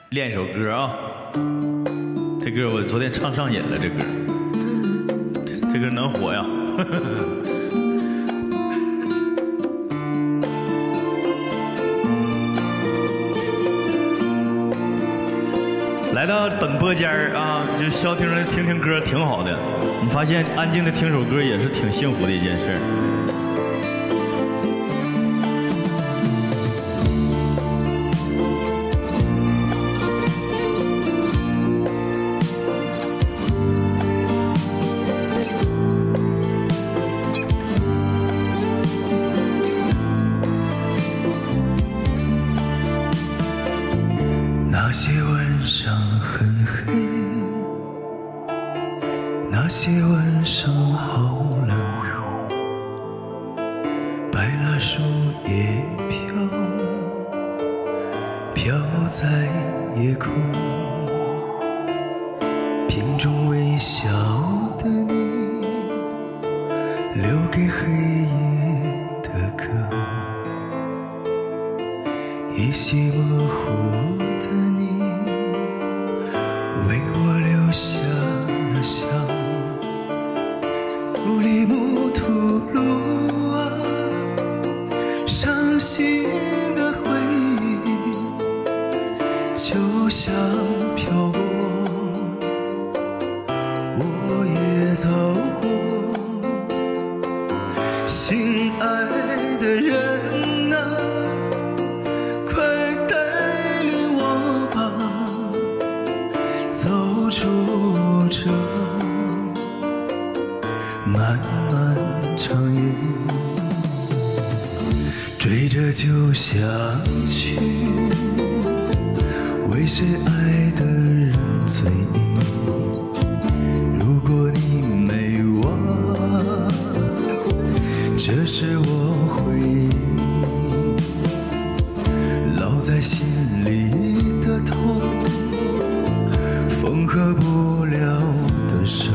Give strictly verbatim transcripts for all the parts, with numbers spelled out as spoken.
练一首歌啊，这歌我昨天唱上瘾了，这歌，这歌能火呀！来到本播间啊，就消停的听听歌挺好的。你发现安静的听首歌也是挺幸福的一件事。 那些晚上很黑，那些晚上好冷，白蜡树叶飘，飘在夜空，瓶中微笑的你，留给黑夜的歌，依稀模糊的你，为我留下了伤。故里木土路啊，伤心的回忆就像漂泊，我也走过。心爱的人啊，快带领我吧，走出这漫漫长夜，追着就想去，为谁爱的人醉意。如果你没忘，这是我回忆，烙在心里的痛，缝合不了的伤。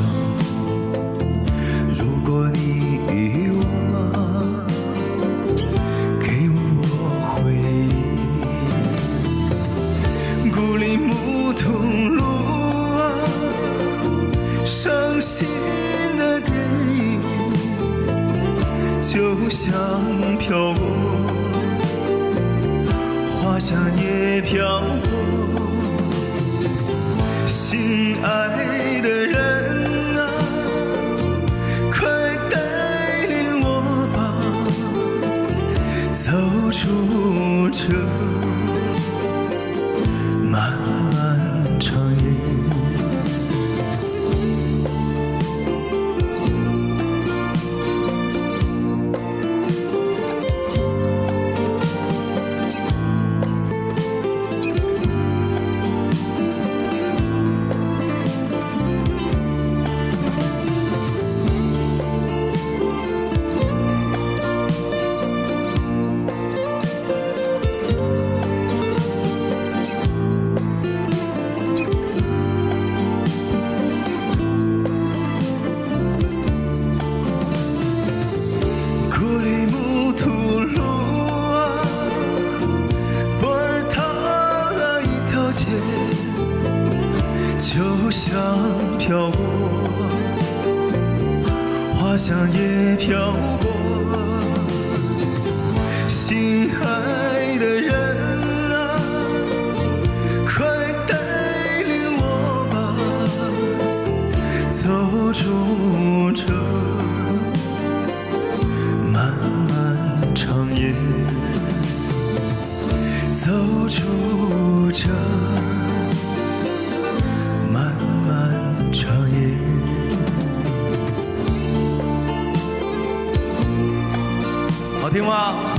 如果你遗忘，给我回忆。故里木桐路啊，伤心的电影就像漂泊，花香也飘过。心爱的人啊，快带领我吧，走出这漫漫长夜。故里木土路啊，波尔塔一条街，就像飘过，花香也飘过。心爱的人啊，快带领我吧，走出这漫漫长夜，走出这漫漫长夜。 好听吗？